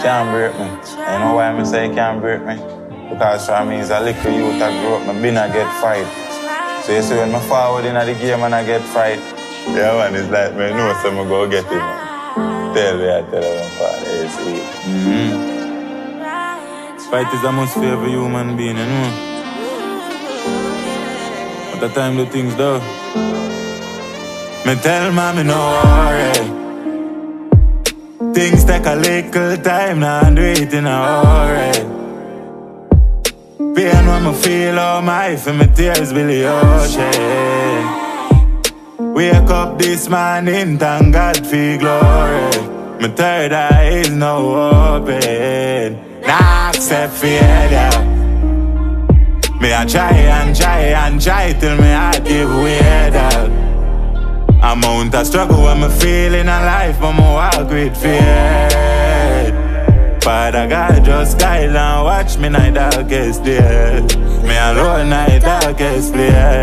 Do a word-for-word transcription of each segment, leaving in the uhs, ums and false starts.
can't break me. You know why I say it can't break me? Because for me, as a little youth I grew up, I been a get fight. So you see when I forward in the game and I get fight, yeah man, it's like me know so I go get it, man. Tell me, I tell them, father, you see. Mm-hmm. Fight is a must for every human being, you know. At the time the things do. Me tell mommy no worry. Things take a little time, now do it in a hurry. Pain when me feel all my for me tears will the ocean. Wake up this morning, thank God for glory. My third eye is now open. Nah accept failure. Me I try and try and try till me heart give way, dog. Amount of struggle when me feeling alive, but me walk with fear. Father God just guide and watch me night darkest days. Me alone night darkest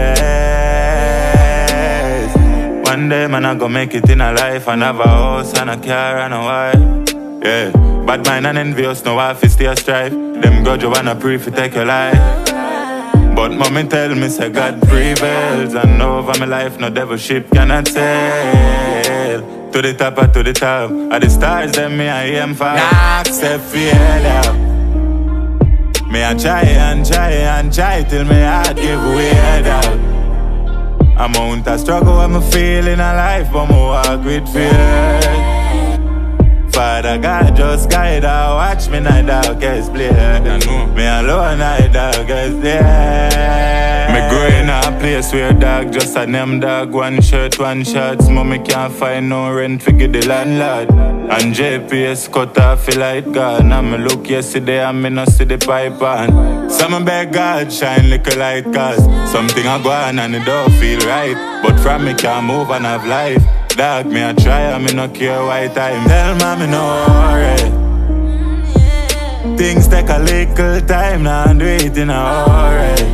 place. One day man I go make it in a life and have a house and a car and a wife. Yeah, bad mind and envious no wife is still strife. Them grudge you wanna pray for take your life. But mommy tell me say God prevails, and over my life no devil ship cannot sail. To the top or to the top, at the stars them me I aim for. Nah accept failure. Me I try and try and try till me heart give way, dog. Amount of struggle when me feeling alive, but me walk with fear. Father God just guide and watch me night darkest place. Me alone night darkest day. Me growing up a place where dog just a name dog. One shirt, one shots. Mommy can't find no rent to get the landlord. And J P S cut off the light gone. And me look yesterday and me no see the pipe on. So me beg God shine like a light, cause something I go on and it don't feel right. But from me can't move and have life. Dog, me I try and me no care why time. Tell mommy no worry. Things take a little time, now do it in a hurry.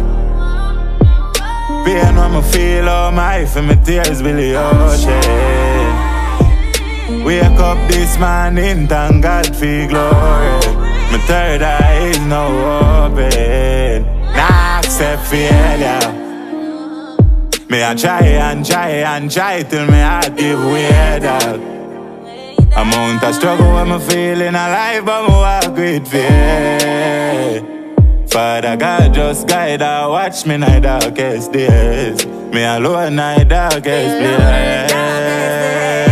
Pain when me feel all my for me tears will the ocean. Wake up this morning, thank God for glory. My third eye is now open. Nah accept failure. Me I try and try and try till me heart give way, dog. Amount of struggle when me feeling alive, but me walk with fear. Father God just guide and watch me night darkest days. Me alone night darkest place.